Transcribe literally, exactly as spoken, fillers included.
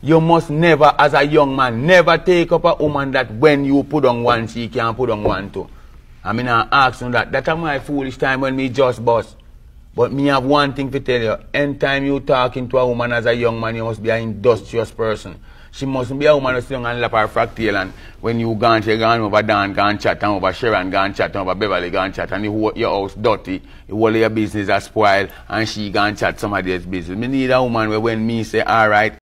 You must never, as a young man, never take up a woman that when you put on one, she can put on one too. I mean, I ask you that. That's my foolish time when me just bust. But me have one thing to tell you. Anytime you talking to a woman as a young man, you must be an industrious person. She mustn't be a woman who sit down and lap her fractal, and when you gone, she gone over Dan, gone chat, and over Sharon, gone chat, and over Beverly, gone chat, and you, your house dirty, you all your business are spoiled, and she gone chat somebody else's business. Me need a woman where when me say, alright,